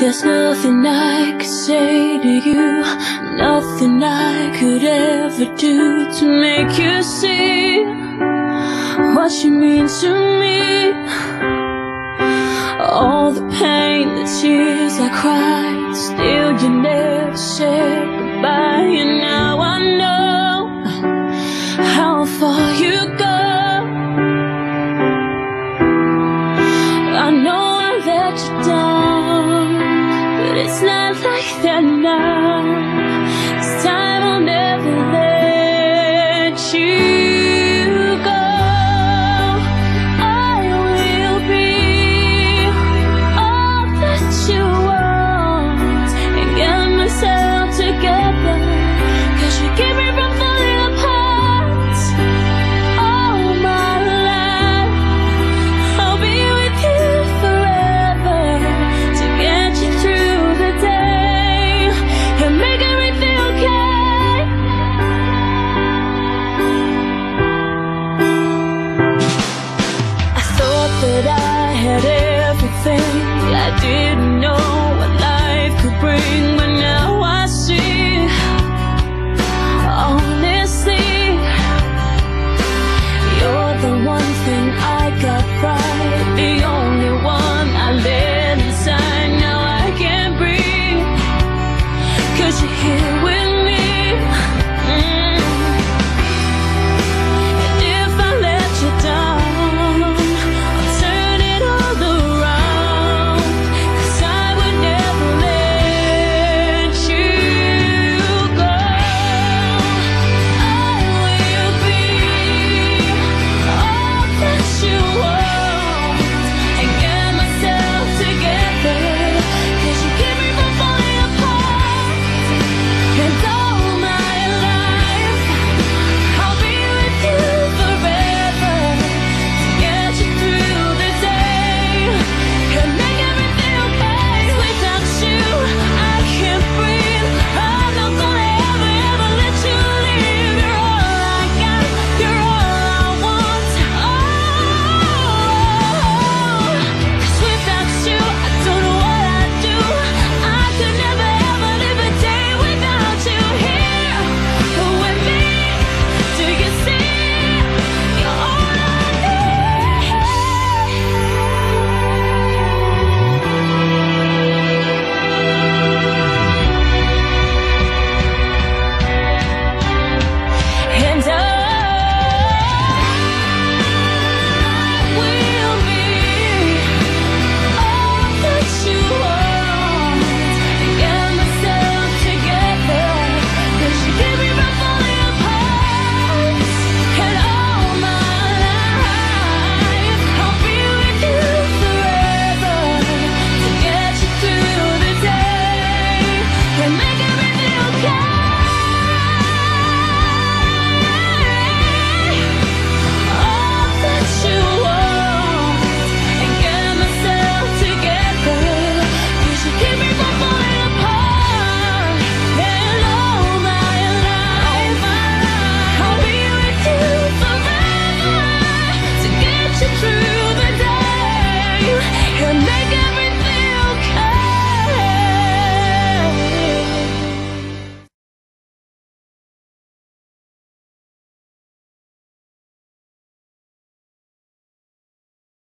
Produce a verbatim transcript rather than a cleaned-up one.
There's nothing I could say to you, nothing I could ever do to make you see what you mean to me. All the pain, the tears I cried, still you never said goodbye. And now I know how far you go. I know I let you down, but it's not like that now. This time I'll never let you go. I will be all that you want and get myself together, 'cause you keep me from falling apart. All my life I'll be with you forever to get you through the day and make everything okay. I thought that I had everything, I did.